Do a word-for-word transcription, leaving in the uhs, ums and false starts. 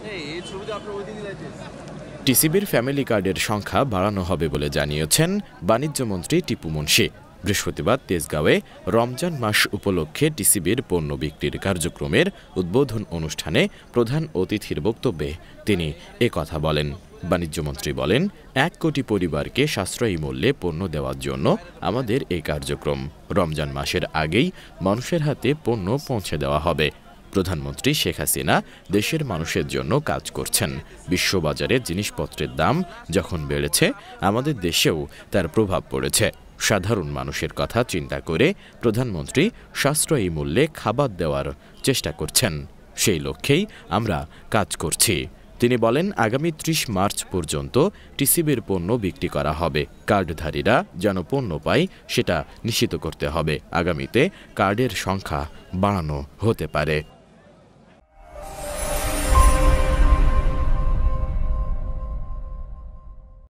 টিসিবির family কার্ডের সংখ্যা বাড়ানো হবে বলে জানিয়েছেন বাণিজ্যমন্ত্রী টিপু মুনশি। বৃহস্পতিবার তেজগাঁওয়ে রমজান মাস উপলক্ষে টিসিবির পণ্য বিক্রির কার্যক্রমের উদ্বোধন অনুষ্ঠানে প্রধান অতিথির বক্তব্যে তিনি এ কথা বলেন। বাণিজ্যমন্ত্রী বলেন, এক কোটি পরিবারকে সাশ্রয়ী মূল্যে পণ্য দেওয়ার জন্য আমাদের এই কার্যক্রম। রমজান মাসের আগেই মানুষের হাতে পণ্য পৌঁছে দেওয়া হবে। প্রধানমন্ত্রী শেখ হাসিনা দেশের মানুষের জন্য কাজ করছেন। বিশ্ববাজারে জিনিসপত্রের দাম যখন বেড়েছে, আমাদের দেশেও তার প্রভাব পড়েছে। সাধারণ মানুষের কথা চিন্তা করে প্রধানমন্ত্রী সাশ্রয়ী মূল্যে খাবার দেওয়ার চেষ্টা করছেন। সেই লক্ষ্যেই আমরা কাজ করছি। তিনি বলেন, আগামী ত্রিশ মার্চ পর্যন্ত টিসিবির পণ্য বিক্রি করা হবে। কার্ডধারীরা যেন পণ্য পায় সেটা নিশ্চিত করতে হবে। আগামীতে কার্ডের সংখ্যা বাড়ানো হতে পারে।